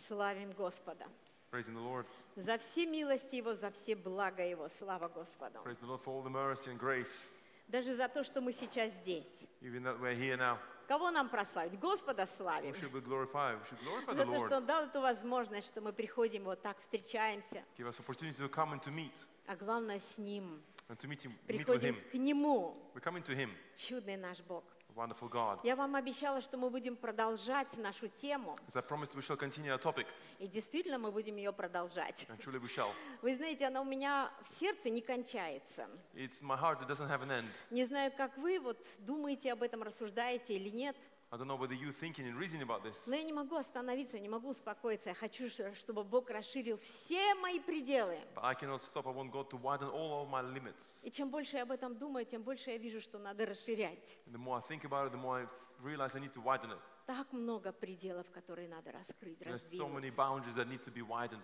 Славим Господа. Praising the Lord. За все милости Его, за все блага Его. Слава Господу. Praise the Lord for all the mercy and grace, Даже за то, что мы сейчас здесь. even that we're here now. Кого нам прославить? Господа славим. Who should we glorify? We should glorify За the то, что Lord. Он дал эту возможность, что мы приходим, вот так встречаемся. Give us opportunity to come and to meet, А главное, с Ним. and to meet with Приходим Him. к Нему. We're coming to Him, Чудный наш Бог. wonderful God. Я вам обещала, что мы будем продолжать нашу тему. As I promised, we shall continue our topic, И действительно, мы будем ее продолжать. and truly we shall. Вы знаете, она у меня в сердце не кончается. It's in my heart, it doesn't have an end. Не знаю, как вы вот думаете об этом, рассуждаете или нет. I don't know whether you're thinking and reasoning about this, Но я не могу остановиться, не могу успокоиться. Я хочу, чтобы Бог расширил все мои пределы. but I cannot stop. I want God to widen all of my limits. И чем больше я об этом думаю, тем больше я вижу, что надо расширять. And the more I think about it, the more I realize I need to widen it. Так много пределов, которые надо раскрыть, There's so many раздвинуть. boundaries that need to be widened.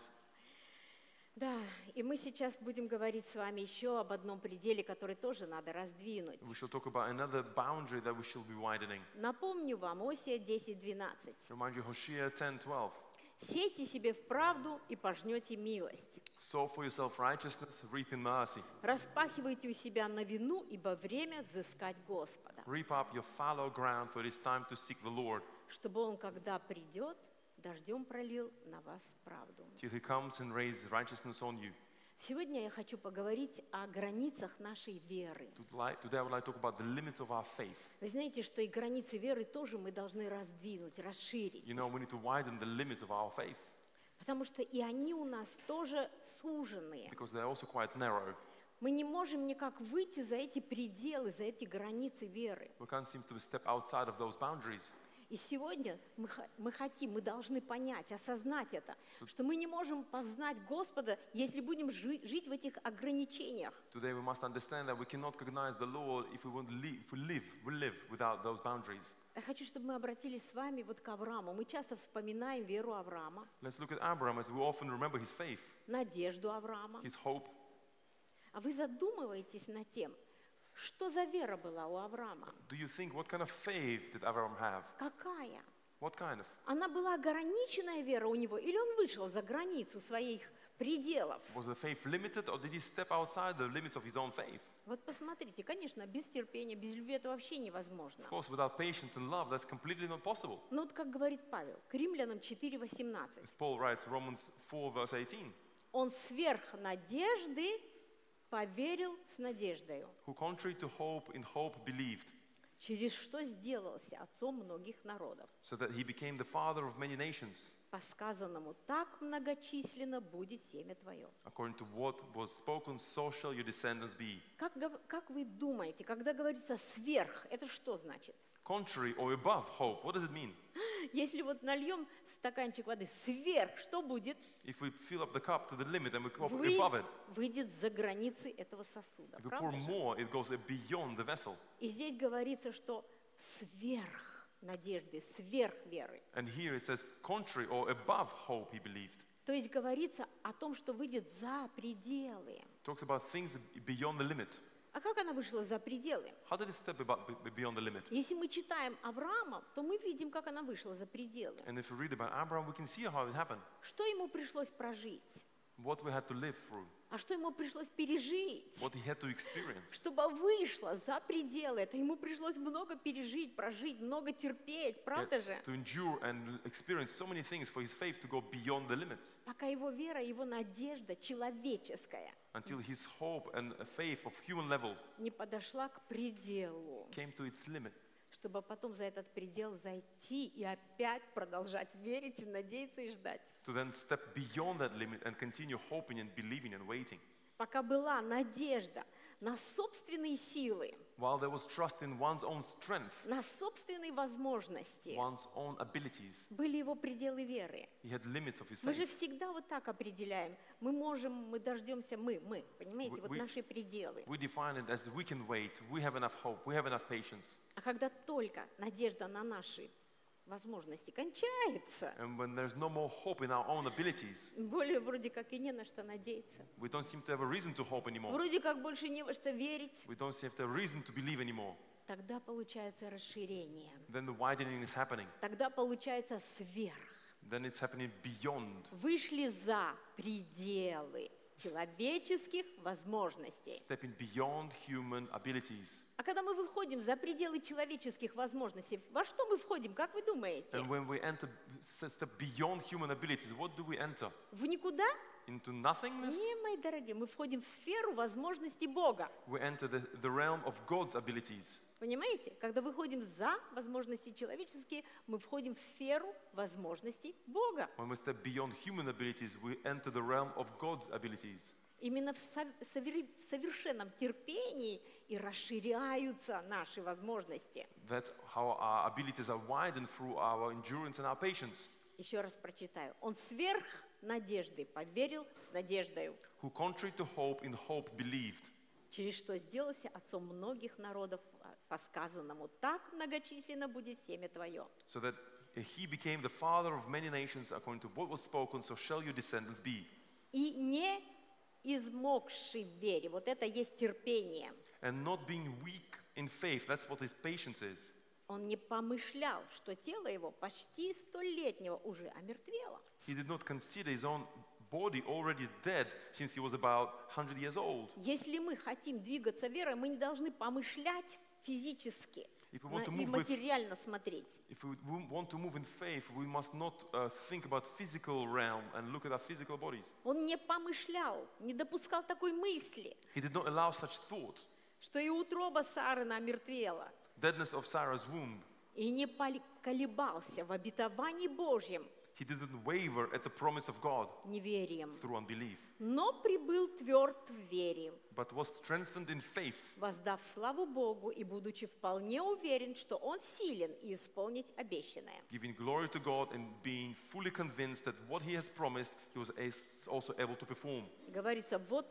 Да, и мы сейчас будем говорить с вами еще об одном пределе, который тоже надо раздвинуть. We shall talk about another boundary that we shall be widening. Напомню вам, Осия 10:12. Remind you, Hosea 10:12. «Сейте себе в правду и пожнете милость. Sow for yourself righteousness, reap in mercy. Распахивайте у себя новину, ибо время взыскать Господа, Reap up your fallow ground, for it is time to seek the Lord, чтобы Он, когда придет, дождем пролил на вас правду». till He comes and raises righteousness on you. Сегодня я хочу поговорить о границах нашей веры. Today I would like to talk about the limits of our faith. Вы знаете, что и границы веры тоже мы должны раздвинуть, расширить. You know, we need to widen the limits of our faith, Потому что и они у нас тоже суженные. because they're also quite narrow. Мы не можем никак выйти за эти пределы, за эти границы веры. We can't seem to step outside of those boundaries. И сегодня мы должны понять, осознать это, что мы не можем познать Господа, если будем жить в этих ограничениях. Today we must understand that we cannot recognize the Lord if we want to live, we live without those boundaries. Я хочу, чтобы мы обратились с вами вот к Аврааму. Мы часто вспоминаем веру Авраама, Let's look at Abraham, as we often remember his faith, надежду Авраама. his hope. А вы задумываетесь над тем, что за вера была у Авраама? Do you think, what kind of faith did Abraham have? Какая? What kind of? Она была ограниченная вера у него, или он вышел за границу своих пределов? Was the faith limited, or did he step outside the limits of his own faith? Вот посмотрите, конечно, без терпения, без любви это вообще невозможно. Of course, without patience and love, that's completely not possible. Но вот как говорит Павел, к Римлянам 4:18. As Paul writes, Romans 4, verse 18, Он сверх надежды поверил с надеждою, who contrary to hope, in hope believed, через что сделался отцом многих народов. so that he became the father of many nations, По сказанному, так многочисленно будет семя твое. according to what was spoken, so shall your descendants be. Как вы думаете, когда говорится «сверх», это что значит? Contrary or above hope, what does it mean? Если вот нальем стаканчик воды сверх, что будет? If we fill up the cup to the limit and we go above it, Выйдет за границы этого сосуда. if we pour Правда же? more, it goes beyond the vessel. И здесь говорится, что сверх надежды, сверх веры. And here it says, contrary or above hope, he believed. То есть говорится о том, что выйдет за пределы. Talks about things beyond the limit. А как она вышла за пределы? How did it step beyond the limit? Если мы читаем Авраама, то мы видим, как она вышла за пределы. And if we read about Abraham, we can see how it happened. Что ему пришлось прожить? What we had to live through, А что ему пришлось пережить? what he had to experience. Чтобы вышло за пределы, это ему пришлось много пережить, прожить, много терпеть, правда же? To endure and experience so many things for his faith to go beyond the limits, Пока его вера, его надежда человеческая until his hope and faith of human level не подошла к пределу, came to its limit, чтобы потом за этот предел зайти и опять продолжать верить и надеяться и ждать. to then step beyond that limit and continue hoping and believing and waiting. Пока была надежда на собственные силы, While there was trust in one's own strength, на собственные возможности, one's own abilities, были его пределы веры. he had limits of his Мы же faith. всегда вот так определяем. Мы можем, мы дождемся, понимаете, вот We- наши пределы. We define it as we can wait, we have enough hope, we have enough patience. А когда только надежда на наши возможности кончается, And when there's no more hope in our own abilities, более вроде как и не на что надеяться. we don't seem to have a reason to hope anymore. Вроде как больше не во что верить. We don't seem to have a reason to believe anymore. Тогда получается расширение. Then the widening is happening. Тогда получается сверх. then it's happening beyond. Вышли за пределы человеческих возможностей. Stepping beyond human abilities. А когда мы выходим за пределы человеческих возможностей, во что мы входим, как вы думаете? And when we step beyond human abilities, what do we enter? В никуда? Into nothingness? Не, мои дорогие, мы входим в сферу возможностей Бога. We enter the realm of God's abilities. Понимаете? Когда выходим за возможности человеческие, мы входим в сферу возможностей Бога. When we step beyond human abilities, we enter the realm of God's abilities. Именно в совершенном терпении и расширяются наши возможности. That's how our abilities are widened through our endurance and our patience. Еще раз прочитаю. Он сверх надежды поверил с надеждою, Who contrary to hope, in hope believed, через что сделался отцом многих народов, по сказанному, так многочисленно будет семя твое. so that he became the father of many nations, according to what was spoken, so shall your descendants be. И не измокший в вере. Вот это есть терпение. And not being weak in faith, that's what his patience is. Он не помышлял, что тело его почти столетнего уже омертвело. He did not consider his own body already dead since he was about 100 years old. Если мы хотим двигаться верой, мы не должны помышлять физически If we want to и move with, материально смотреть. if we want to move in faith, we must not think about physical realm and look at our physical bodies. Он не помышлял, не допускал такой мысли, He did not allow such thought. что и утроба Сары омертвела, Deadness of Sarah's womb. и не колебался в обетовании Божьем He didn't waver at the promise of God неверием, through unbelief, но прибыл тверд в вере, but was strengthened in faith, воздав славу Богу и будучи вполне уверен, что он силен исполнить обещанное. giving glory to God and being fully convinced that what he has promised, he was also able to perform. Говорится, вот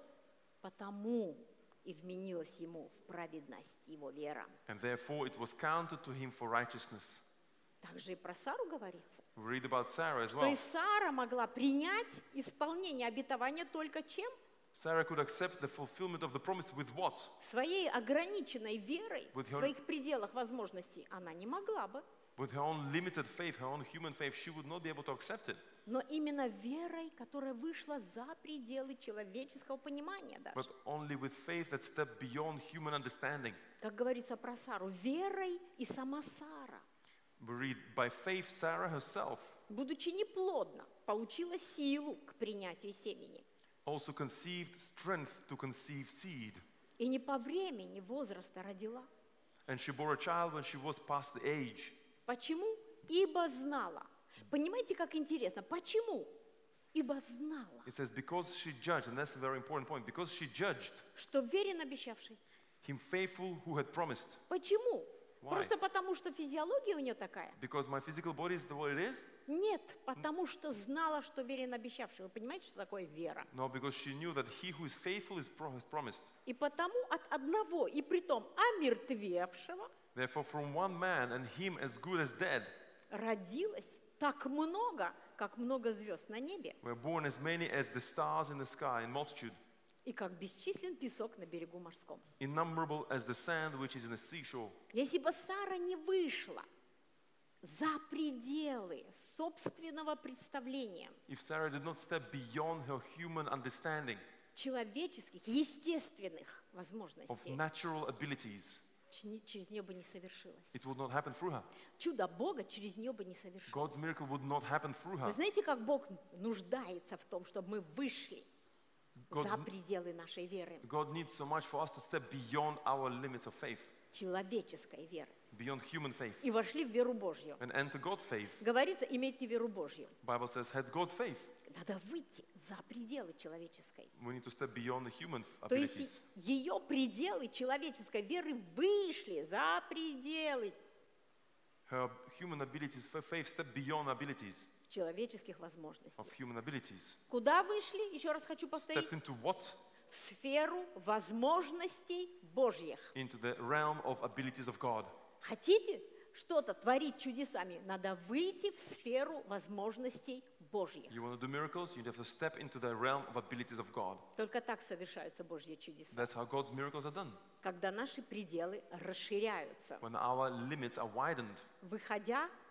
потому и вменилась ему в праведность его вера. And therefore it was counted to him for righteousness. Также и про Сару говорится, We read about Sarah as что и well. Сара могла принять исполнение обетования только чем? Sarah could accept the fulfillment of the promise with what? Своей ограниченной верой, With в her- своих пределах возможностей она не могла бы. With her own limited faith, her own human faith, she would not be able to accept it. Но именно верой, которая вышла за пределы человеческого понимания даже. But only with faith that stepped beyond human understanding. Как говорится про Сару, верой и сама Сара, We read, by faith, Sarah herself будучи неплодна, получила силу к принятию семени. also conceived strength to conceive seed. И не по времени возраста родила. And she bore a child when she was past the age. Почему? Ибо знала. Понимаете, как интересно? Почему? Ибо знала, It says, because she judged, and that's a very important point, because she judged что верен обещавший. him faithful who had promised. Почему? Why? Просто потому, что физиология у нее такая? Because my physical body is the way it is? Нет, потому что знала, что верен обещавший. Вы понимаете, что такое вера? No, because she knew that he who is faithful has promised. И потому от одного, и притом омертвевшего, Therefore, from one man and him as good as dead, родилось так много, как много звезд на небе, were born as many as the stars in the sky in multitude, и как бесчислен песок на берегу морском. innumerable as the sand which is in the seashore. Если бы Сара не вышла за пределы собственного представления, If Sarah did not step beyond her human understanding человеческих, естественных of возможностей, natural abilities, через нее бы не совершилось. it would not happen through her. Чудо Бога через нее бы не совершилось. God's miracle would not happen through Вы her. знаете, как Бог нуждается в том, чтобы мы вышли God- за пределы нашей веры, God needs so much for us to step beyond our limits of faith, человеческой веры, beyond human faith, и вошли в веру Божью. and enter God's faith. Говорится, имейте веру Божью. Bible says, had God's faith. Надо выйти за пределы человеческой. We need to step beyond the human То есть abilities. ее пределы человеческой веры вышли за пределы Her human abilities, her faith stepped beyond abilities человеческих возможностей. of human abilities. Куда вышли? Еще раз хочу повторить. Stepped into what? В сферу возможностей Божьих. Into the realm of abilities of God. Хотите что-то творить чудесами? Надо выйти в сферу возможностей Божьих. You want to do miracles? You have to step into the realm of abilities of God. Только так совершаются Божьи чудеса. That's how God's miracles are done. Когда наши пределы расширяются, When our limits are widened, выходя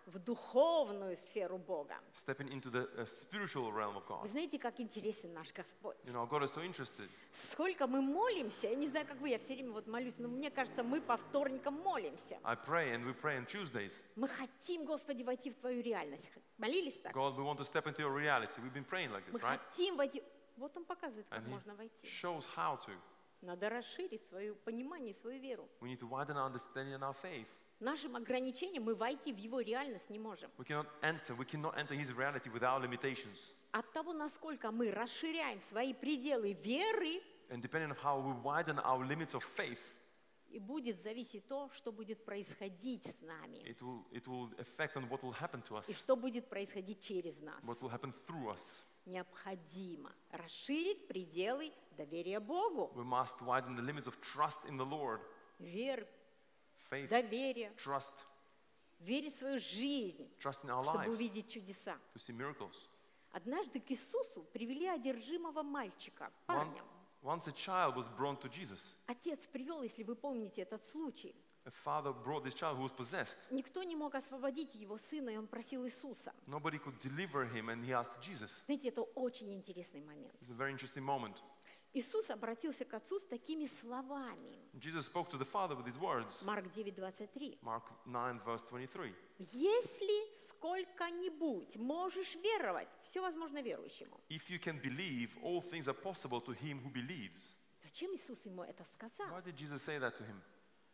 в духовную сферу Бога. stepping into the spiritual realm of Вы God. знаете, как интересен наш Господь. You know, God is so interested. Сколько мы молимся, я не знаю, как вы, я все время вот молюсь, но мне кажется, мы по вторникам молимся. I pray, and we pray on Tuesdays. Мы хотим, Господи, войти в Твою реальность. Молились так? God, we want to step into your reality. We've been praying like Мы this, right? хотим войти. Вот Он показывает, как And He можно войти. shows how to. Надо расширить свое понимание, свою веру. We need to widen our understanding and our faith. Нашим ограничением мы войти в Его реальность не можем. We cannot enter His reality with our limitations. От того, насколько мы расширяем свои пределы веры, And depending on how we widen our limits of faith, и будет зависеть то, что будет происходить с нами, it will affect on what will happen to и us, что будет происходить через нас. what will happen through us. Необходимо расширить пределы доверия Богу. We must widen the limits of trust in the Lord, Веры, faith, доверия, trust, верить в свою жизнь, trust in our чтобы lives, увидеть чудеса. to see miracles. Однажды к Иисусу привели одержимого мальчика, парня. Once a child was brought to Jesus. Отец привел, если вы помните этот случай. A father brought this child who was possessed. Никто не мог освободить его сына, и он просил Иисуса. Nobody could deliver him, and he asked Jesus. Знаете, это очень интересный момент. It's a very interesting moment. Иисус обратился к Отцу с такими словами. Jesus spoke to the Father with these words. Марк 9:23. Mark 9, verse 23. Если сколько-нибудь можешь веровать, все возможно верующему. If you can believe, all things are possible to him who believes. Зачем Иисус ему это сказал? Why did Jesus say that to him?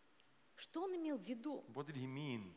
Что он имел в виду? What did he mean?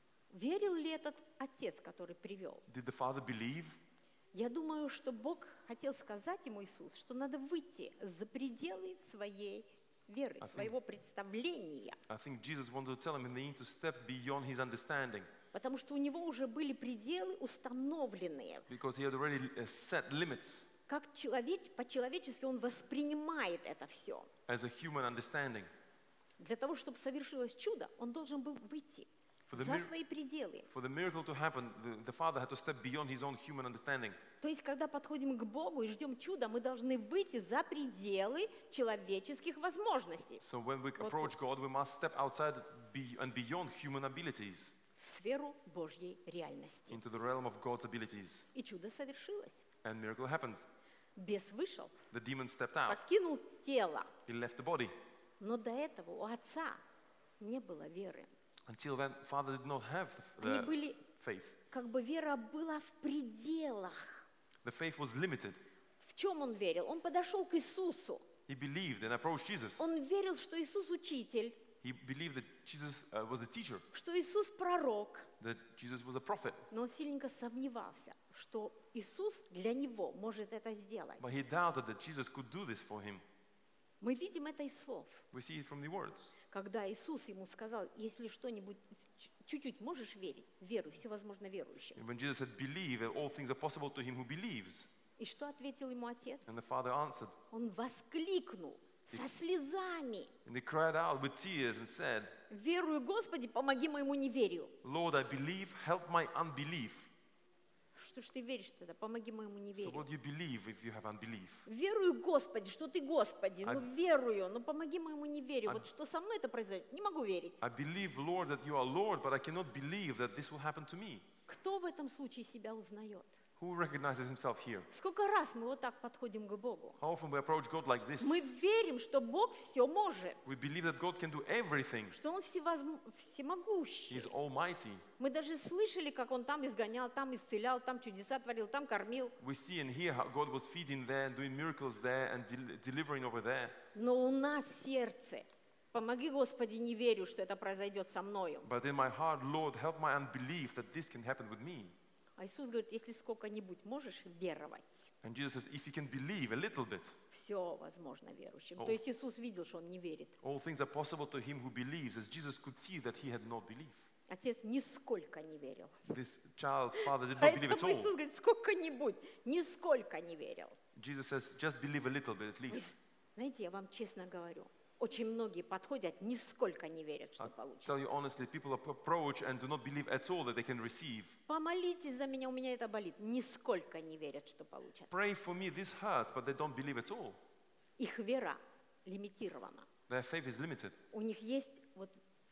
Верил ли этот отец, который привел? Did the Father believe? Я думаю, что Бог хотел сказать ему, Иисус, что надо выйти за пределы своей веры, своего представления. I think Jesus wanted to tell him they need to step beyond his understanding, Потому что у него уже были пределы установленные. because he had already set limits Как по-человечески он воспринимает это все. as a human understanding. Для того, чтобы совершилось чудо, он должен был выйти For the за mir- свои пределы. For the miracle to happen, the Father had to step beyond his own human understanding. То есть, когда подходим к Богу и ждем чуда, мы должны выйти за пределы человеческих возможностей, So when we Вот approach God, we must step outside and beyond human abilities в сферу Божьей реальности. into the realm of God's abilities. И чудо совершилось. And miracle happens. Бес вышел, The demon stepped out. покинул тело, He left the body. но до этого у отца не было веры. Until then, Father did not have Они the были, faith. как бы вера была в пределах. The faith was limited. В чем он верил? Он подошел к Иисусу. He believed and approached Jesus. Он верил, что Иисус учитель, He believed that Jesus was the teacher, что Иисус пророк. that Jesus was a prophet. Но он сильненько сомневался, что Иисус для него может это сделать. But he doubted that Jesus could do this for him. Мы видим это из слов. We see it from the words. Когда Иисус ему сказал, если что-нибудь чуть-чуть можешь верить, веруй, все возможно верующим. And when Jesus said, believe, that all things are possible to him who believes. И что ответил ему отец? And the Father answered. Он воскликнул со слезами. And he cried out with tears and said, Верую, Господи, помоги моему неверию. Lord, I believe, help my unbelief. Что ж ты веришь тогда? Помоги моему So неверию. what do you believe if you have unbelief? Верую, Господи, что ты Господи, I- ну верую, но помоги моему неверию. I- Вот что со мной это произойдет, не могу верить. I believe, Lord, that you are Lord, but I cannot believe that this will happen to me. Кто в этом случае себя узнает? Who recognizes himself here? Сколько раз мы вот так подходим к Богу? How often we approach God like this? Мы верим, что Бог все может, We believe that God can do everything. что Он всемогущий. He's almighty. Мы даже слышали, как Он там изгонял, там исцелял, там чудеса творил, там кормил. We see and hear how God was feeding there, doing miracles there, and delivering over there. Но у нас сердце. Помоги, Господи, не верю, что это произойдет со мною. But in my heart, Lord, help my unbelief that this can happen with me. А Иисус говорит, если сколько-нибудь можешь веровать, And Jesus says, if you can believe a little bit, все возможно верующим. О. То есть Иисус видел, что он не верит. all things are possible to him who believes, as Jesus could see that he had not belief. Отец нисколько не верил. This child's father did not believe Поэтому at all. Иисус говорит, сколько-нибудь, нисколько не верил. Jesus says, just believe a little bit at least. Знаете, я вам честно говорю, очень многие подходят, нисколько не верят, что I'll получат. tell you honestly, people approach and do not believe at all that they can receive. Помолитесь за меня, у меня это болит. Нисколько не верят, что получат. Pray for me, this hurts, but they don't believe at all. Их вера лимитирована. Their faith is limited. У них есть вот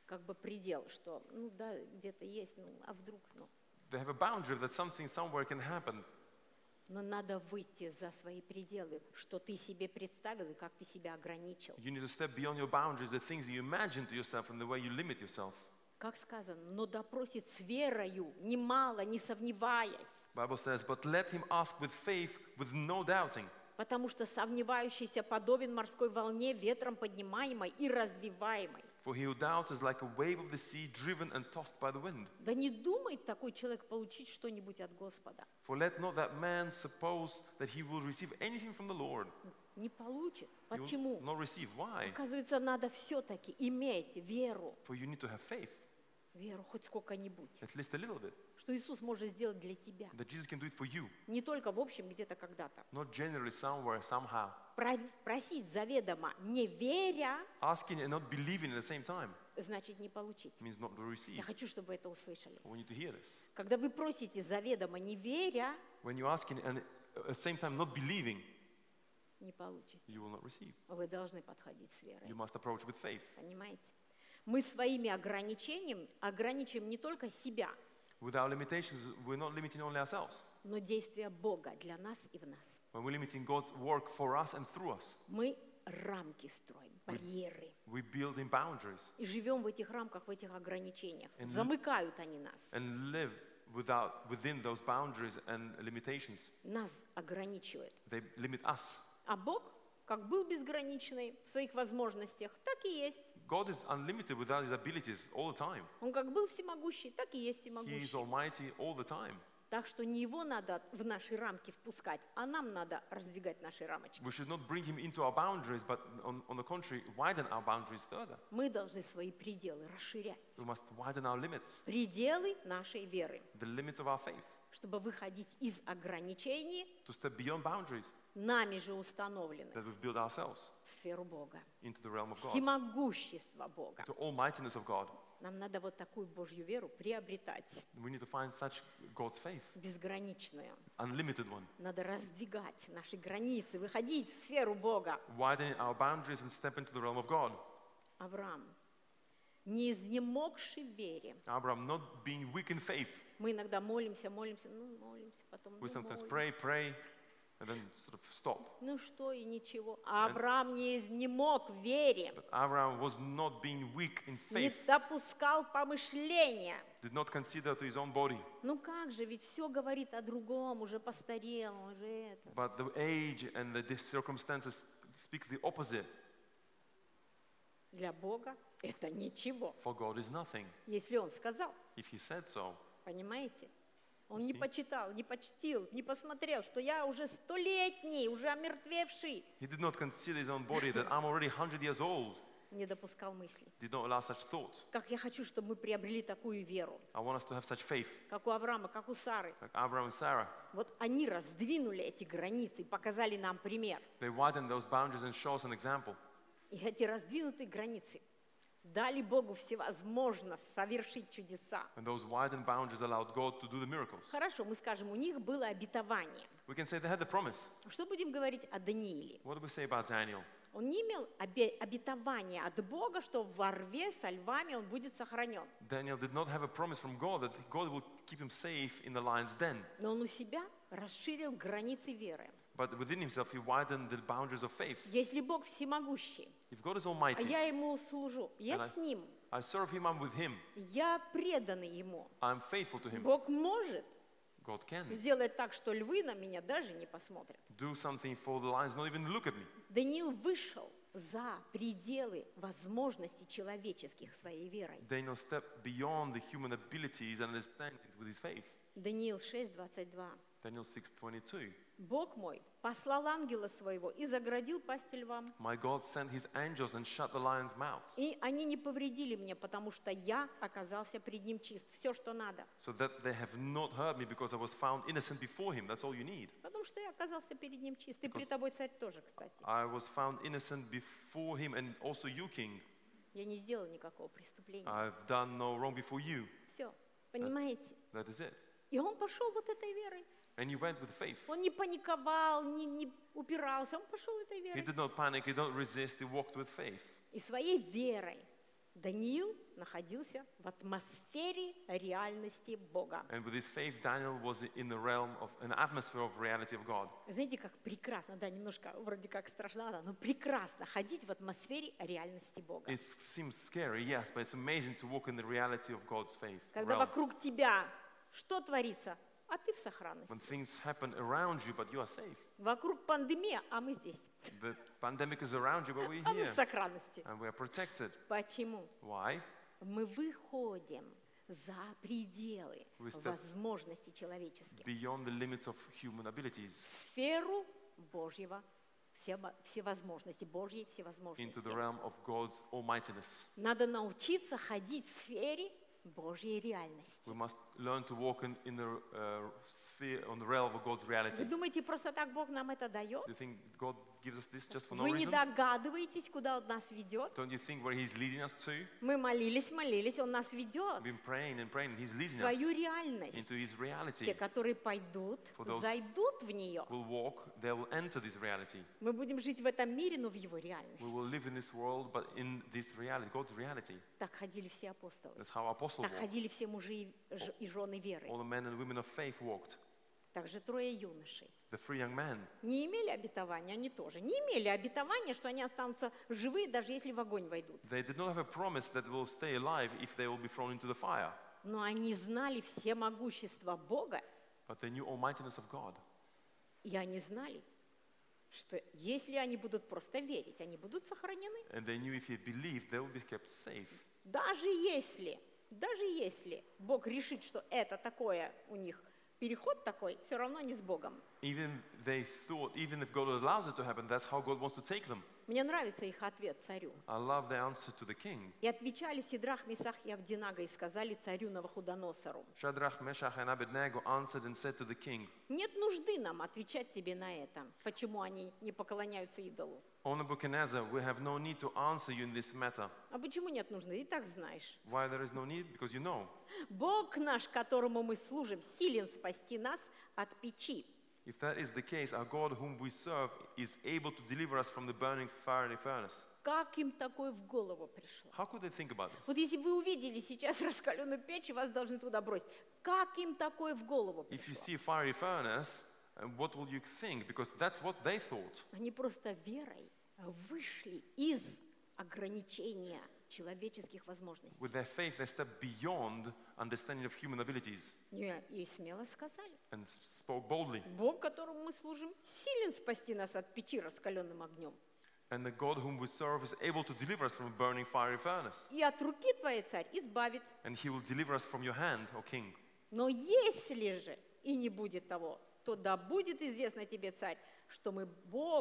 как бы предел, что, ну да, где-то есть, ну, а вдруг, ну. They have a boundary that something somewhere can happen. Но надо выйти за свои пределы, что ты себе представил и как ты себя ограничил. You need to step beyond your boundaries, the things you imagine to yourself and the way you limit yourself. Как сказано, но допросит с верою, немало, не сомневаясь. Bible says, but let him ask with faith, with no doubting. Потому что сомневающийся подобен морской волне, ветром поднимаемой и развиваемой. For he who doubts is like a wave of the sea, driven and tossed by the wind. Да не думает такой человек получить что-нибудь от Господа. For let not that man suppose that he will receive anything from the Lord. Не получит. He will Почему? not receive. Why? Оказывается, надо все-таки иметь веру. For you need to have faith, Веру хоть сколько-нибудь. at least a little bit, Что Иисус может сделать для тебя. that Jesus can do it for you, Не только в общем, где-то когда-то. not generally somewhere, somehow. Просить заведомо, не веря, Asking and not believing at the same time значит не получить. means not to Я receive. хочу, чтобы вы это услышали. I want you to hear this. Когда вы просите заведомо, не веря, When you're asking and at the same time not believing, не получите. you will not receive. Вы должны подходить с верой. You must approach with faith. Понимаете? Мы своими ограничениями ограничиваем не только себя, With our limitations, we're not limiting only ourselves. но действия Бога для нас и в нас. When we're limiting God's work for us and through us, Мы рамки строим, барьеры. we build in boundaries И живем в этих рамках, в этих ограничениях. And Замыкают они нас. and live within those boundaries and limitations. Нас ограничивают. They limit us. А Бог, как был безграничный в своих возможностях, так и есть. God is unlimited without his abilities all the time. Он как был всемогущий, так и есть He is всемогущий. almighty all the time. Так что не его надо в наши рамки впускать, а нам надо раздвигать наши рамочки. We should not bring him into our boundaries, but on the contrary, widen our boundaries further. Мы должны свои пределы расширять. We must widen our limits, Пределы нашей веры, the limits of our faith, чтобы выходить из ограничений, to step beyond boundaries нами же установленных, that we've built ourselves в сферу Бога, into the realm of God, всемогущество Бога. to almightiness of God. Нам надо вот такую Божью веру приобретать, We need to find such God's faith, безграничную. unlimited one, Надо раздвигать наши границы, выходить в сферу Бога. widening our boundaries and step into the realm of God. Авраам, не изнемогший в вере. Abraham, not being weak in faith. Мы иногда молимся, потом We sometimes молимся. pray, and then sort of stop. Ну что и ничего. А Авраам не изнемог в вере, But Abraham was not being weak in не faith, допускал помышления. did not consider to his own body. Ну как же, ведь все говорит о другом, уже постарел, уже это. But the age and the circumstances speak the opposite. Для Бога это ничего, For God is nothing. если Он сказал, If he said so, понимаете? Он не See? почитал, не почтил, не посмотрел, что я уже столетний, уже омертвевший. he did not consider his own body that I'm already 100 years old, Не допускал мысли. did not allow such thoughts. Как я хочу, чтобы мы приобрели такую веру, I want us to have such faith, как у Авраама, как у Сары. like Abraham and Sarah. Вот они раздвинули эти границы и показали нам пример. They widened those boundaries and showed us an example. И эти раздвинутые границы дали Богу всевозможно совершить чудеса. And those widened boundaries allowed God to do the miracles. Хорошо, мы скажем, у них было обетование. We can say they had the promise. Что будем говорить о Данииле? What do we say about Daniel? Он не имел обетования от Бога, что во рве со львами он будет сохранен. Daniel did not have a promise from God that God will keep him safe in the lion's den. Но он у себя расширил границы веры. But within himself, he widened the boundaries of faith. Если Бог всемогущий, If God is а almighty, я ему служу, я And с ним, I serve him, I'm with him, я преданный ему. I'm faithful to him. Бог может God can сделать так, что львы на меня даже не посмотрят. do something for the lions, not even look at me. Даниил вышел за пределы возможностей человеческих своей верой. Daniel stepped beyond the human abilities and understandings with his faith. Даниил 6:22. Daniel 6:22. Бог мой послал ангела своего и заградил пасть львам. My God sent his angels and shut the lions' mouths, И они не повредили мне, потому что я оказался пред ним чист. Все, что надо. so that they have not hurt me because I was found innocent before him. That's all you need. Потому что я оказался перед ним чист. И пред тобой, царь, тоже, кстати. I was found innocent before him, and also you, king. Я не сделал никакого преступления. I've done no wrong before you. Все. Понимаете? That is it. И он пошел вот этой верой. And he went with faith. Он не паниковал, не упирался. Он пошел этой He верой. did not panic, he did not resist, he walked with faith. И своей верой Даниил находился в атмосфере реальности Бога. And with his faith, Daniel was in the realm of an atmosphere of reality of God. Знаете, как прекрасно, да, немножко вроде как страшно, но прекрасно ходить в атмосфере реальности Бога. It seems scary, yes, but it's amazing to walk in the reality of God's faith. Когда realm. вокруг тебя что творится, а ты в сохранности. When things happen around you, but you are safe. Вокруг пандемия, а мы здесь. The pandemic is around you, but we're А мы в here. сохранности. And we are protected. Почему? Why? Мы выходим за пределы We step возможностей человеческих. beyond the limits of human В abilities сферу Божьего, всевозможности, Божьей всевозможности. into the realm of God's almightiness. Надо научиться ходить в сфере Божьей реальности. We must learn to walk in the sphere, on the realm of God's reality. Вы думаете, просто так Бог нам это дает? Do you think God gives us this just for no Вы не reason? догадываетесь, куда Он нас ведет? Don't you think where He's leading us to? Мы молились, Он нас ведет We've been praying and praying. He's в leading us свою реальность. into His Те, reality. которые пойдут, For those зайдут в нее. Will walk, they will enter this reality. Мы будем жить в этом мире, но в его We реальности. will live in this world, but in this reality, God's reality. Так ходили все апостолы. That's how apostles Так walked. ходили все мужи и жены веры. All the men and women of faith walked. Также трое юношей. The three young men, Не имели обетования, они тоже. Не имели обетования, что они останутся живы, даже если в огонь войдут. they did not have a promise that will stay alive if they will be thrown into the fire. Но они знали все могущество Бога, But they knew almightiness of God. и они знали, что если они будут просто верить, они будут сохранены. And they knew if they believed, they will be kept safe. Даже если Бог решит, что это такое у них, переход такой, все равно не с Богом. Even they thought, even if God allows it to happen, that's how God wants to take them. Мне нравится их ответ царю. I love the answer to the king. И отвечали Сидрах, Месах и Авдинага и сказали царю Навуходоносору: Shadrach, Meshach, and Abednego answered and said to the king, нет нужды нам отвечать тебе на это, почему они не поклоняются идолу. O Nebuchadnezzar, we have no need to answer you in this matter. А почему нет нужды? И так знаешь. Why there is no need? Because you know. Бог наш, которому мы служим, силен спасти нас от печи. If that is the case, our God whom we serve is able to deliver us from the burning fiery furnace. Как им такое в голову пришло? How could they think about this? Вот если вы увидели сейчас раскаленную печь, вас должны туда бросить. Как им такое в голову If you пришло? see a fiery furnace, what will you think? Because that's what they thought. Они просто верой вышли из ограничения человеческих возможностей. With their faith, they stepped beyond understanding of human abilities И смело сказали: and spoke boldly. Бог, которому мы служим, силен спасти нас от печи раскаленным огнем. And the God whom we serve is able to deliver us from a burning fiery furnace. И от руки твоей, царь, избавит. And he will deliver us from your hand, O king. Но если же и не будет того, то да будет известно тебе, царь, что мы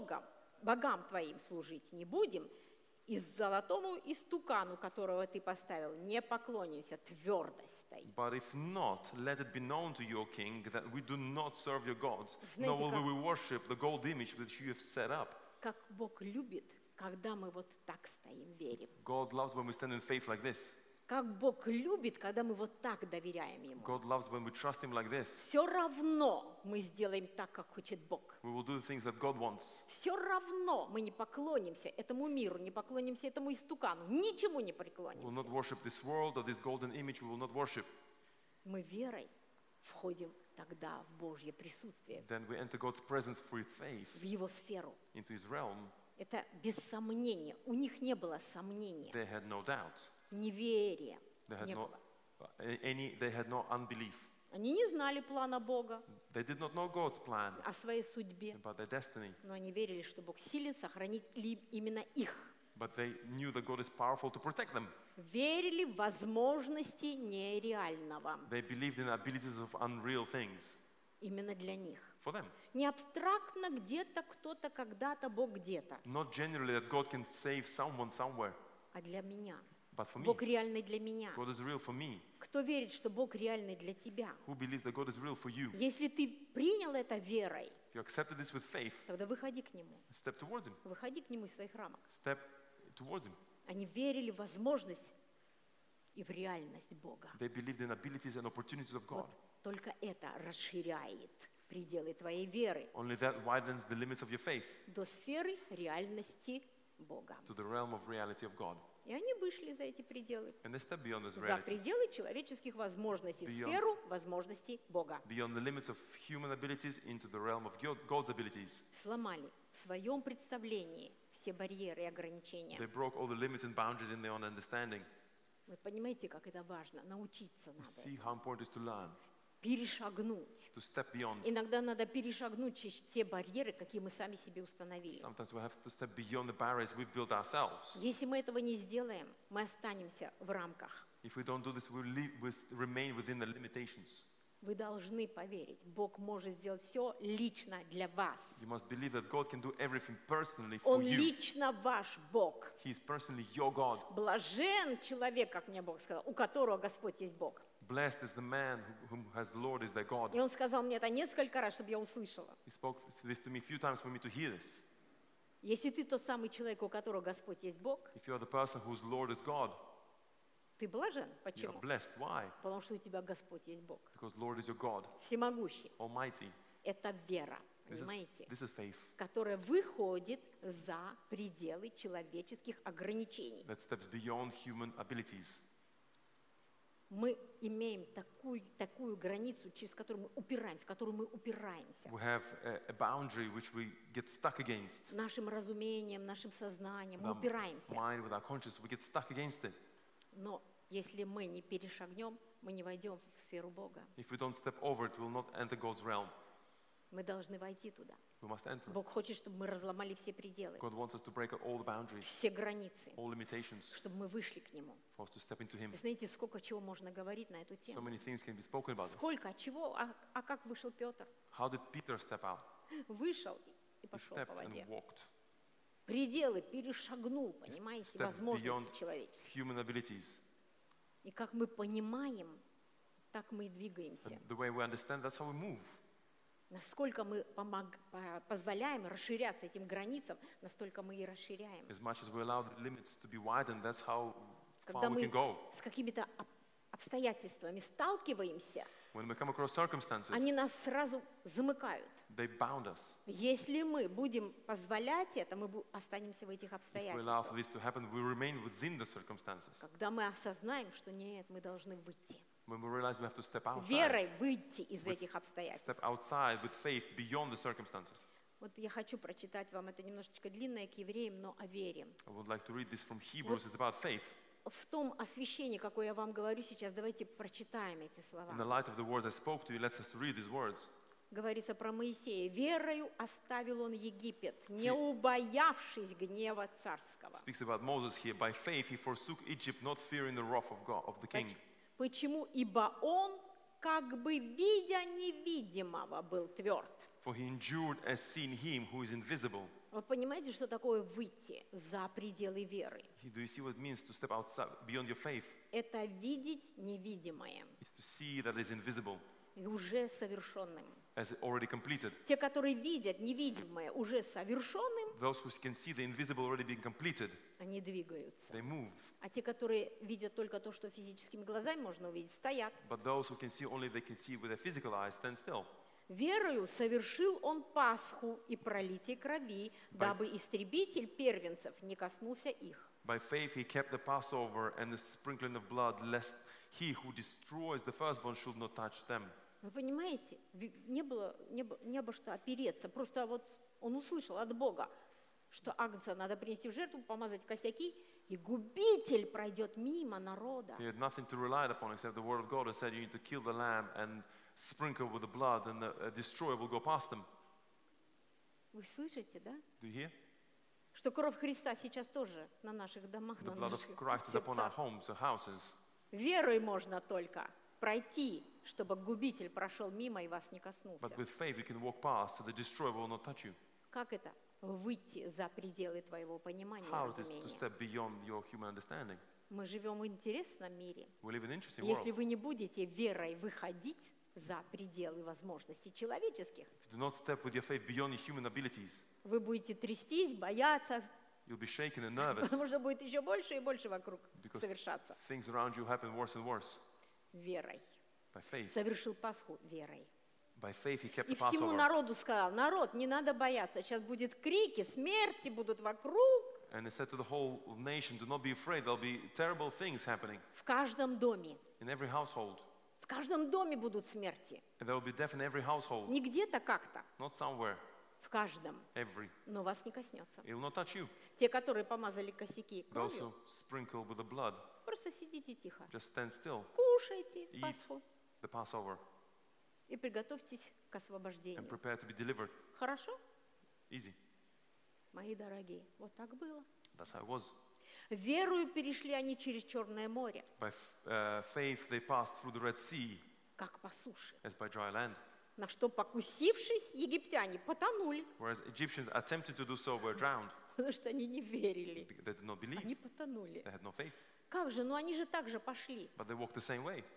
богам твоим служить не будем, и золотому истукану, которого ты поставил, не поклонимся, твердо стоит. But if not, let it be known to you, O king, that we do not serve your gods, Знаете, nor will как- we worship the gold image which you have set up. Как Бог любит, когда мы вот так стоим, верим. God loves when we stand in faith like this. Как Бог любит, когда мы вот так доверяем Ему. God loves when we trust him like this. Все равно мы сделаем так, как хочет Бог. We will do the things that God wants. Все равно мы не поклонимся этому миру, не поклонимся этому истукану, ничему не We will преклонимся. not worship this world or this golden image. We will not worship. Мы верой входим тогда в Божье присутствие, Then we enter God's presence through faith в Его сферу. into his realm. Это без сомнения. У них не было сомнения, They had no doubt. неверия They had не no, было. they had no unbelief. Они не знали плана Бога They did not know God's plan о своей судьбе, about their destiny. но они верили, что Бог силен сохранить именно их. But they knew that God is powerful to protect them. Верили в возможности нереального They believed in the abilities of unreal things именно для них. for them. Не абстрактно где-то, кто-то, когда-то, Бог где-то, Not generally that God can save someone somewhere, а для меня. but for me. Бог реальный для меня. God is real for me. Кто верит, что Бог реальный для тебя? Who believes that God is real for you? Если ты принял это верой, If you accepted this with faith, тогда выходи к Нему. step towards him. Выходи к Нему из своих рамок. Step towards him. Они верили в возможность и в реальность Бога. They believed in abilities and opportunities of God. Вот только это расширяет пределы твоей веры Only that widens the limits of your faith до сферы реальности Бога. to the realm of reality of God. И они вышли за эти пределы, And they step beyond those за realities, пределы человеческих возможностей, в Beyond. сферу возможностей Бога. beyond the limits of human abilities into the realm of God's abilities. Сломали в своем представлении все барьеры и ограничения. They broke all the limits and boundaries in their own understanding. Вы понимаете, как это важно? Научиться You надо. see how important it is to learn, Перешагнуть. to step beyond. Иногда надо перешагнуть через те барьеры, какие мы сами себе установили. Sometimes we have to step beyond the barriers we've built ourselves. Если мы этого не сделаем, мы останемся в рамках. If we don't do this, we'll remain within the limitations. Вы должны поверить, Бог может сделать все лично для вас. You must believe that God can do everything personally for Он you. лично ваш Бог. He is personally your God. Блажен человек, как мне Бог сказал, у которого Господь есть Бог. Blessed is the man whom has Lord is their God. И Он сказал мне это несколько раз, чтобы я услышала. He spoke this to me a few times for me to hear this. Если ты тот самый человек, у которого Господь есть Бог, If you are the person whose Lord is God, ты блажен. you are Почему? blessed. Why? Потому что у тебя Господь есть Бог. Because Lord is your God, Всемогущий. Almighty. Это вера, This понимаете? is faith Которая выходит за пределы человеческих ограничений. that steps beyond human abilities. Мы имеем такую границу, через которую мы упираемся, в которую мы упираемся. We have a boundary which we get stuck against. Нашим разумением, нашим сознанием мы With our упираемся. mind, with our conscience, we get stuck against it. Но если мы не перешагнем, мы не войдем в сферу Бога. If we don't step over it, we'll not enter God's realm. Мы должны войти туда. We must enter. Бог хочет, чтобы мы разломали все пределы, God wants us to break all the boundaries, все границы, all limitations, чтобы мы вышли к Нему. for us to step into Him. Вы знаете, сколько чего можно говорить на эту So тему? many things can be spoken about this. Сколько, чего? А как вышел Петр? How did Peter step out? Вышел и He пошел по stepped воде. and walked. Пределы перешагнул, понимаете, stepped возможности beyond человеческие. human abilities. И как мы понимаем, так мы и двигаемся. And the way we understand, that's how we move. Насколько мы позволяем расширяться этим границам, настолько мы и расширяем. As much as we allow the limits to be widened, that's how Когда far we мы can go. с какими-то обстоятельствами сталкиваемся, When we come across circumstances, они нас сразу замыкают. they bound us. Если мы будем позволять это, мы останемся в этих If we allow for обстоятельствах. this to happen, we remain within the circumstances. Когда мы осознаем, что нет, мы должны выйти. When we realize we have to step outside, Верой выйти из With- этих обстоятельств. step outside with faith beyond the circumstances. Вот я хочу прочитать вам, это немножечко длинное к евреям, но о вере. I would like to read this from Hebrews. It's about faith. В том освящении, какое я вам говорю сейчас, давайте прочитаем эти слова. In the light of the words I spoke to you, let's just read these words. Говорится про Моисея. «Верою оставил он Египет, не убоявшись гнева царского». Speaks about Moses here. By faith he forsook Egypt, not fearing the wrath of God, of the king. Почему? Ибо он, как бы видя невидимого, был тверд. For he endured as seeing him who is invisible. Вы понимаете, что такое выйти за пределы веры? Do you see what it means to step outside beyond your faith? Это видеть невидимое It's to see that is invisible и уже совершенным. as already completed. Те, которые видят невидимое уже совершенным, Those who can see the invisible already being completed, они двигаются. they move. А те, которые видят только то, что физическими глазами можно увидеть, стоят. But those who can see only they can see with their physical eyes stand still. Верою совершил он Пасху и пролитие крови, дабы истребитель первенцев не коснулся их. By faith he kept the Passover and the sprinkling of blood, lest he who destroys the firstborn should not touch them. Вы понимаете, не было что опереться. Просто вот он услышал от Бога, что агнца надо принести в жертву, помазать косяки, и губитель пройдет мимо народа. He had nothing to rely upon except the word of God that said you need to kill the lamb and sprinkle with the blood and the destroyer will go past them. Вы слышите, да? Do you hear? Что кровь Христа сейчас тоже на наших домах, The на blood of наших Christ is upon our сердцах. homes or houses. Верой можно только пройти, чтобы губитель прошел мимо и вас не коснулся. But with faith you can walk past so the destroyer will not touch you. Как это? Выйти за пределы твоего понимания и How is this to разумения. step beyond your human understanding? Мы живем в интересном мире. We live in an interesting Если world. вы не будете верой выходить за пределы возможностей человеческих, If you do not step with your faith beyond your human abilities, вы будете трястись, бояться, you'll be shaken and nervous потому что будет еще больше и больше вокруг because совершаться things around you happen worse and worse. верой. By faith. Совершил Пасху верой. By faith he kept И the всему Passover. народу сказал: народ, не надо бояться, сейчас будет крики, смерти будут вокруг. And they said to the whole nation, do not be afraid, there'll be terrible things happening В каждом доме. in every household. В каждом доме будут смерти. And there will be death in every household, Не где-то как-то, not somewhere, в каждом. every. Но вас не коснется. It will not touch you. Те, которые помазали косяки Those кровью, who sprinkle with the blood, просто сидите тихо. just stand still, Кушайте Eat. Пасху the Passover, и приготовьтесь к and освобождению. prepare to be delivered. Хорошо? Easy. Мои дорогие, вот так было. That's how it was. Верою перешли они через Черное море, By faith, they passed through the Red Sea как по суше. as by dry land. На что, покусившись, египтяне потонули, Whereas Egyptians attempted to do so were drowned. потому что они не верили. They did not believe. Они потонули. They had no faith. Как же? Ну они же так же пошли. But they walked the same way.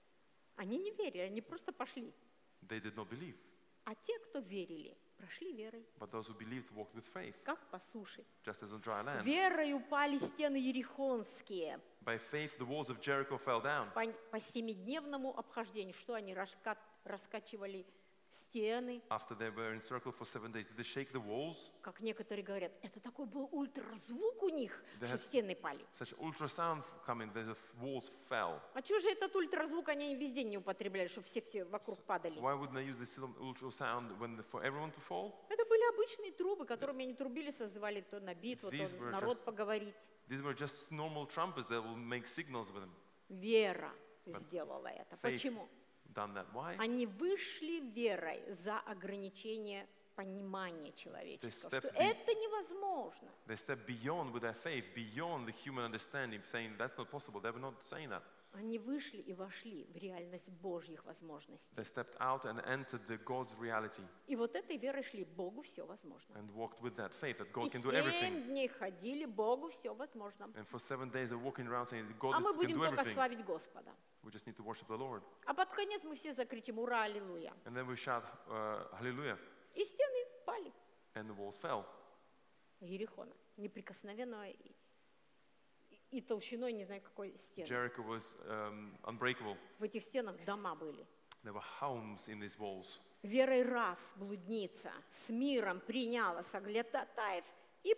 Они не верили, они просто пошли. They did not believe. А те, кто верили, прошли верой, But those who believed walked with faith, как по суше. just as on dry land. Верой упали стены ерихонские By faith, the walls of Jericho fell down. по семидневному обхождению. Что они раскачивали стены, After they were encircled for 7 days, did they shake the walls? как некоторые говорят, это такой был ультразвук у них, Да. что стены пали. Such ultrasound coming, the walls fell. А чего же этот ультразвук они везде не употребляли, чтобы все вокруг падали? Why wouldn't they use this ultrasound for everyone to fall? Это были обычные трубы, которыми они трубили, созывали то на битву, то These were народ just- поговорить. These were just normal trumpets that will make signals with them. Вера сделала это. Faith Почему? done that. Why? Они вышли верой за ограничение понимания человеческого, step что be- это невозможно. They stepped beyond with their faith, beyond the human understanding, saying that's not possible. They were not saying that. Они вышли и вошли в реальность Божьих возможностей. They stepped out and entered the God's reality И вот этой верой шли, Богу все возможно. and walked with that faith that И God can do 7 everything. дней ходили, Богу все возможно. And for 7 days they're walking around saying that God А мы can будем do только everything. славить Господа. We just need to worship the Lord. А под конец мы все закричим «Ура, аллилуйя!» And then we shout, Hallelujah. И стены пали. And the walls fell. Ерихона, неприкосновенного и толщиной не знаю какой стены. Jericho was unbreakable. В этих стенах дома были. There were homes in these walls. Верой Рав, блудница, с миром приняла соглядатаев и,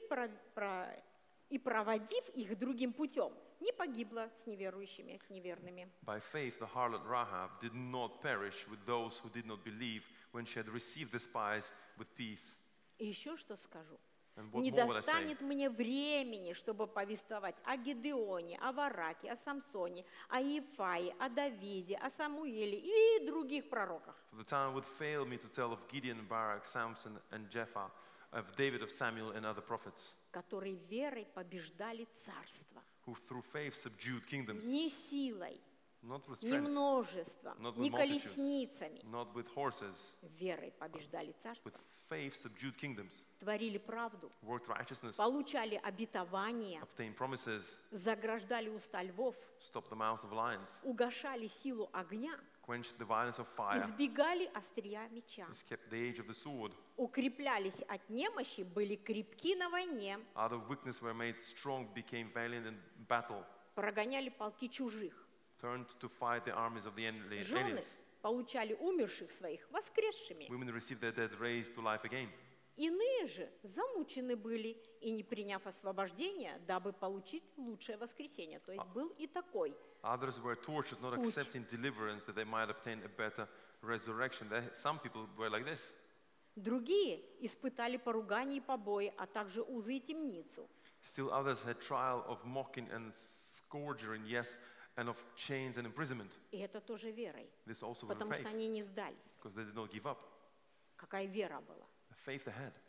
проводив их другим путем, не погибла с неверующими, с неверными. By faith, the harlot Rahab did not perish with those who did not believe when she had received the spies with peace. И еще что скажу. And what Не more will I say? достанет мне времени, чтобы повествовать о Гедеоне, о Вараке, о Самсоне, о Ефае, о Давиде, о Самуиле и других пророках, For the time would fail me to tell of Gideon, Barak, Samson, and Jephthah, of David, of Samuel, and other prophets, которые верой побеждали царство. who through faith subdued kingdoms, Не силой, not with не strength, множеством, not with не multitudes, колесницами. not with horses. Верой побеждали царство, With faith subdued kingdoms, творили правду, worked righteousness, получали обетования, obtained promises, заграждали уста львов, stopped the mouths of lions, угашали силу огня, quenched the violence of fire, избегали острия меча, escaped the age of the sword, укреплялись от немощи, были крепки на войне, out of weakness were made strong, became valiant in battle, прогоняли полки чужих. turned to fight the armies of the Жены aliens. получали умерших своих воскресшими. Women received their dead raised to life again. Иные же замучены были и не приняв освобождения, дабы получить лучшее воскресение. То есть был и такой. Others were tortured, not accepting deliverance that they might obtain a better resurrection. Some people were like this. Другие испытали поругание и побои, а также узы и темницу. Still others had trial of mocking and scourging, yes, and of chains and imprisonment. И это тоже верой, This also was потому faith, что они не сдались. because they did not give up. Какая вера была. The faith they had.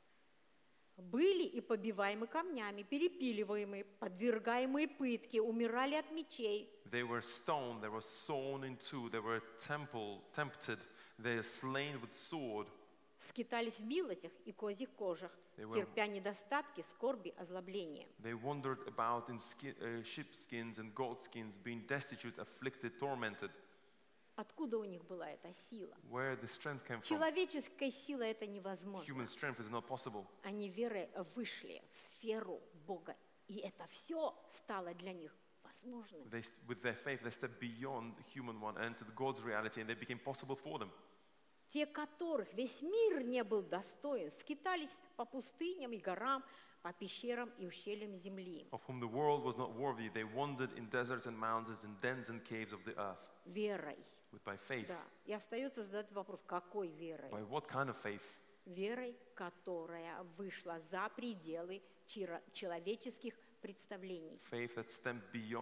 Были и побиваемы камнями, перепиливаемые, подвергаемые пытке, умирали от мечей. They were stoned, they were sawn in two, they were tempted, they were slain with sword. Скитались в билотях и козьих кожах, терпя недостатки, скорби, озлобления. They wandered about in sheepskins and goatskins, being destitute, afflicted, tormented. Откуда у них была эта сила? Where the strength came from? Человеческая сила это невозможно. Human strength is not possible. Они верой вышли в сферу Бога, и это все стало для них возможным. With their faith, they stepped beyond the human one and to God's reality, and they became possible for them. Те, которых весь мир не был достоин, скитались по пустыням и горам, по пещерам и ущельям земли. of whom the world was not worthy. They wandered in deserts and mountains, in dens and caves of the earth. Верой. By faith. Да. И остается задать вопрос, какой верой? By what kind of faith? Верой, которая вышла за пределы человеческих представлений. Faith that steps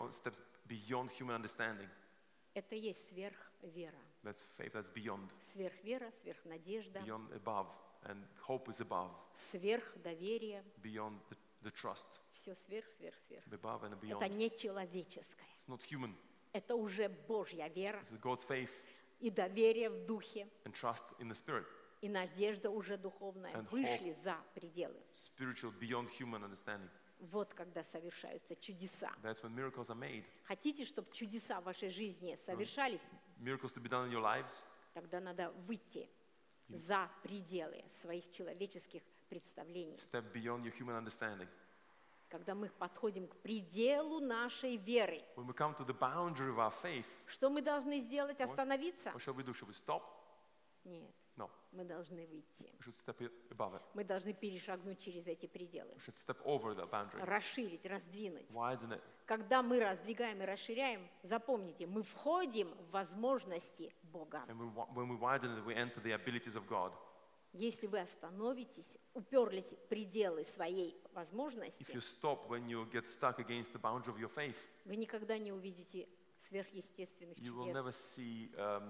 beyond human understanding. Это есть сверхвера. That's faith that's beyond. Сверхвера, сверхнадежда. Beyond above. And hope is above. Сверхдоверие. Beyond the trust. Все сверх. Above and beyond. Это не человеческое. It's not human. Это уже Божья вера. It's God's faith. И доверие в духе. And trust in the Spirit. И надежда уже духовная. And вышли за пределы. Spiritual beyond human understanding. Вот когда совершаются чудеса. That's when miracles are made. Хотите, чтобы чудеса в вашей жизни совершались? Miracles to be done in your lives? Тогда надо выйти за пределы своих человеческих представлений. Step beyond your human understanding. Когда мы подходим к пределу нашей веры, When we come to the boundary of our faith, что мы должны сделать? Остановиться? what shall we do? Should we stop? Нет. No. Мы должны выйти. We should step above it. Мы должны перешагнуть через эти пределы. We should step over that boundary. Расширить, раздвинуть. Widen it. Когда мы раздвигаем и расширяем, запомните, мы входим в возможности Бога. And when we widen it, we enter the abilities of God. Если вы остановитесь, уперлись в пределы своей возможности, If you stop when you get stuck against the boundary of your faith, вы никогда не увидите сверхъестественных you will never чудес. see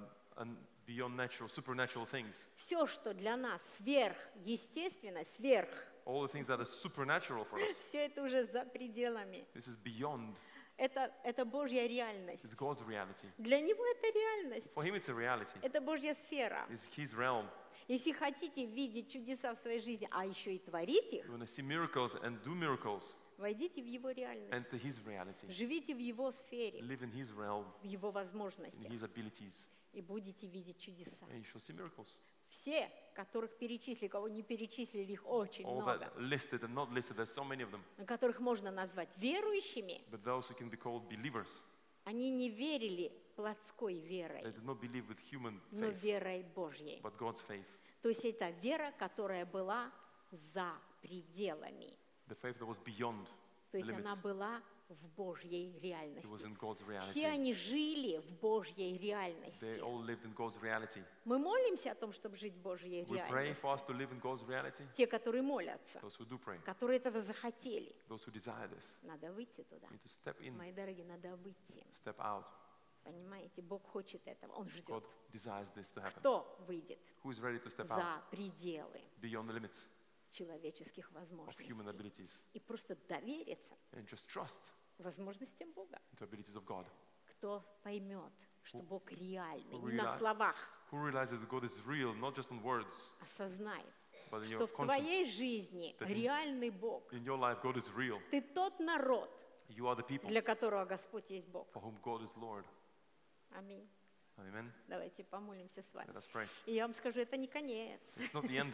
beyond natural, supernatural things. Все, что для нас сверхъестественно, All the things that are supernatural for us, все это уже за пределами. this is beyond. Это Божья реальность. It's God's reality. Для Него это реальность. For Him, it's a reality. Это Божья сфера. It's His realm. Если хотите видеть чудеса в своей жизни, а еще и творить их, You want to see miracles and do miracles, войдите в Его реальность. enter His reality. Живите в Его сфере, Live in His realm, в Его in возможностях, His abilities, и будете видеть чудеса. and you shall see miracles. Все, которых перечислили, кого не перечислили, их очень All много, that listed and not listed, there's so many of them. на которых можно назвать верующими, But those who can be called believers, они не верили плотской верой, they did not believe with human но faith, верой Божьей. but God's faith. То есть это вера, которая была за пределами. The faith that was beyond То the есть она limits. была в Божьей It was реальности. in God's Все reality. они жили в Божьей They реальности. all lived in God's reality. Мы молимся о том, чтобы жить в Божьей We pray реальности. for us to live in God's reality. Те, которые молятся, Those who do pray, которые этого захотели. those who desire this, Надо выйти туда. need to step in, Мои дорогие, надо выйти. step out. Понимаете, Бог хочет этого, Он ждет. God desires this to happen. Кто выйдет Who is ready to step out за пределы beyond the limits человеческих of human возможностей abilities и просто довериться and just trust возможностям Бога? into abilities of God? Кто поймет, что Бог реальный, who не на realize- словах, Who realizes that God is real, not just on words, осознает, but in что your в conscience? твоей жизни that in- реальный Бог. In your life, God is real. Ты тот народ, You are the people для которого Господь есть Бог. for whom God is Lord. Аминь. Amen. Давайте помолимся с вами. Let us pray. И я вам скажу, это не конец. It's not the end.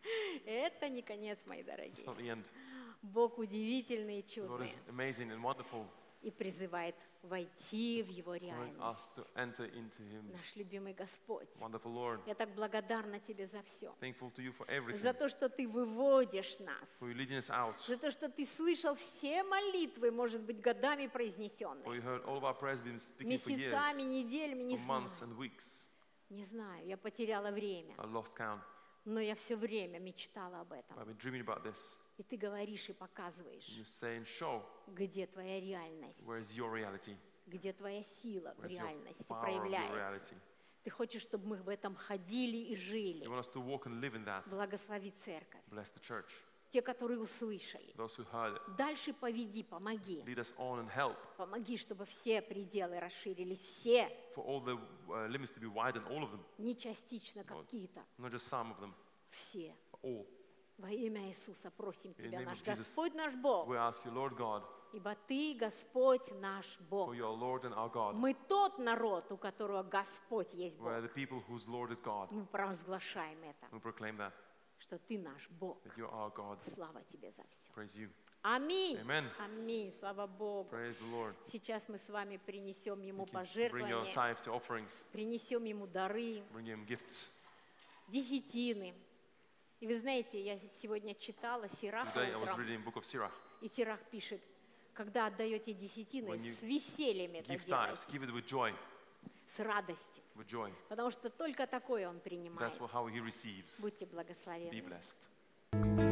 Это не конец, мои It's дорогие. not the end. Бог удивительный и God чудный is amazing and wonderful. и призывает войти в Его Calling us реальность. to enter into Him. Наш любимый Господь. Wonderful Lord. Я так благодарна Тебе за все. Thankful to you for За everything. то, что Ты выводишь нас. For you leading us out. За то, что Ты слышал все молитвы, может быть, годами For произнесенные. you heard all of our prayers been speaking for years, Месяцами, неделями, не for знаю. months and weeks. Не знаю, я потеряла время. I lost count. Но я все время мечтала об этом. I've been dreaming about this. И ты говоришь и показываешь, You say and show где твоя реальность, where is your reality, где твоя сила в where is your реальности power of your проявляется. reality. Ты хочешь, чтобы мы в этом ходили и жили. You want us to walk and live in that. Благослови церковь. Bless the church. Те, которые услышали. Those who heard it, Дальше поведи, помоги. lead us on and help Помоги, чтобы все пределы расширились, все, for all the limits to be widened, all of them, не частично какие-то, not just some of them, все. but all. Во имя Иисуса просим the Тебя, name наш of Jesus, Господь, наш Бог, We ask you, Lord God, ибо Ты, Господь наш Бог. for your Lord and our God. Мы тот народ, у которого Господь есть We are Бог. the people whose Lord is God. Мы провозглашаем это, We proclaim that, что Ты наш Бог. that you are our God. Слава Тебе за все. Praise you. Аминь. Amen. Аминь. Слава Богу. Praise the Lord. Сейчас мы с вами принесем Ему You can bring your пожертвования, tithes, your offerings, принесем Ему дары, bring Him gifts, десятины. И вы знаете, я сегодня читала Сираха Today I was утром, reading the book of Sirach. и Сирах пишет, когда отдаете десятины, When you с весельем это Give делайте, tithes, give it with joy, с радостью, with joy. потому что только такое Он принимает. That's how he receives. Будьте Be благословенны. blessed.